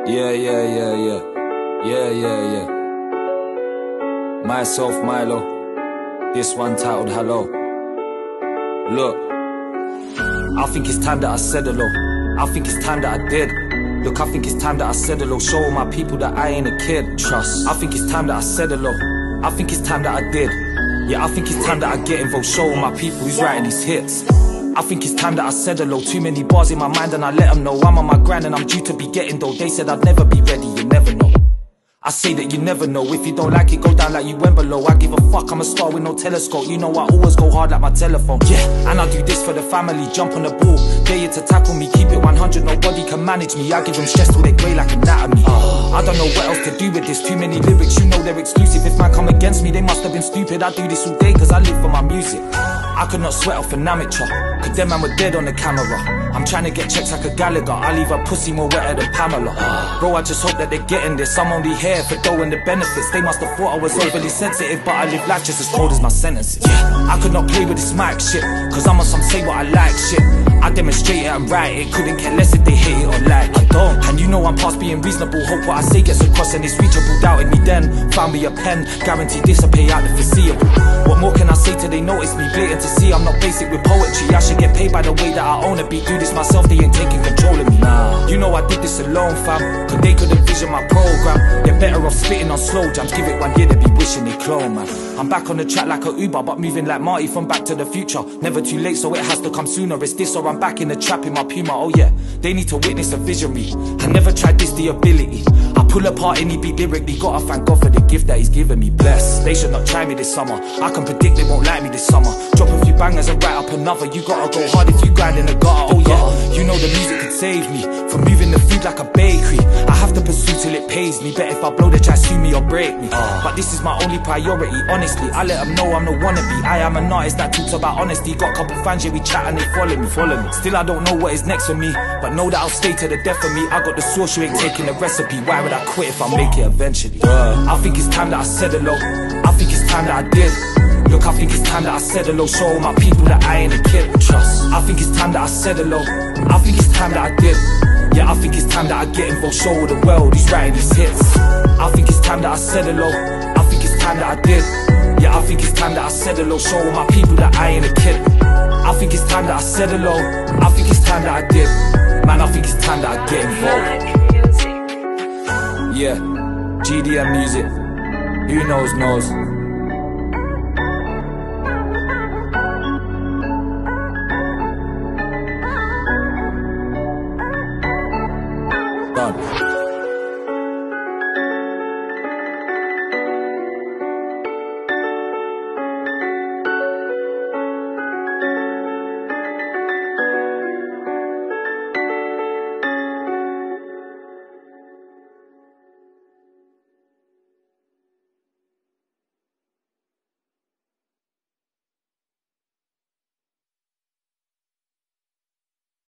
Yeah, yeah, yeah, yeah. Yeah, yeah, yeah. Myself, Milo. This one titled Hello. Look, I think it's time that I said hello. I think it's time that I did. Look, I think it's time that I said hello. Show all my people that I ain't a kid. Trust. I think it's time that I said hello. I think it's time that I did. Yeah, I think it's time that I get involved. Show all my people who's writing these hits. I think it's time that I said hello. Too many bars in my mind and I let them know I'm on my grind and I'm due to be getting though. They said I'd never be ready, you never know. I say that you never know. If you don't like it, go down like you went below. I give a fuck, I'm a star with no telescope. You know I always go hard like my telephone. Yeah, and I do this for the family. Jump on the ball, dare you to tackle me. Keep it 100, nobody can manage me. I give them stress till they grey like anatomy. I don't know what else to do with this. Too many lyrics, you know they're exclusive. If man come against me, they must have been stupid. I do this all day cause I live for my music. I could not sweat off an amateur, cause them man were dead on the camera. I'm trying to get checks like a Gallagher. I leave a pussy more wetter than Pamela. Bro, I just hope that they're getting this. I'm only here for dough and the benefits. They must have thought I was overly sensitive, but I live life just as cold as my sentences. Yeah, I could not play with this mic shit, cause I'm on some say what I like shit. I demonstrate it and write it, couldn't care less if they hate it or like it. I don't, and you know I'm past being reasonable. Hope what I say gets across and it's reachable. Doubted me then, found me a pen. Guaranteed this will pay out the foreseeable. What more can I say till they notice me? Blatant to see I'm not basic with poetry. I should get paid by the way that I own a beat. Do this myself, they ain't taking control of me. Nah, you know I did this alone, fam, cause they couldn't vision my program. They're better off spitting on slow jams. Give it 1 year, they be wishing they clone, man. I'm back on the track like a Uber, but moving like Marty from Back to the Future. Never too late, so it has to come sooner. It's this or I'm back in the trap in my Puma. Oh yeah, they need to witness a visionary. I never tried this, the ability. I pull apart any beat lyrically. Gotta thank God for the gift that he's given me. Bless. They should not try me this summer. I can predict they won't like me this summer. Drop a few bangers and write up another. You gotta go hard if you grind in the gutter. Oh yeah, you know the music could save me from moving the food like a bakery. I have to pursue till it pays me. Bet if I blow, they try sue me or break me. But this is my only priority, honestly. I let them know I'm the wannabe. I am an artist that talks about honesty. Got a couple fans, yeah, we chat and they follow me. Still I don't know what is next for me, but know that I'll stay to the death of me. I got the sauce, you ain't taking the recipe. Why would I quit if I make it eventually? I think it's time that I said hello. I think it's time that I did. Look, I think it's time that I said hello. Show all my people that I ain't a kid. Trust. I think it's time that I said hello. I think it's time that I did. Yeah, I think it's time that I get involved. Show all the world he's writing these hits. I think it's time that I said hello. I think it's time that I did. Yeah, I think it's time that I said hello. Show all my people that I ain't a kid. I think it's time that I said hello. I think it's time that I did. Man, I think it's time that I get involved. Yeah, GDM music. Who knows knows. Done.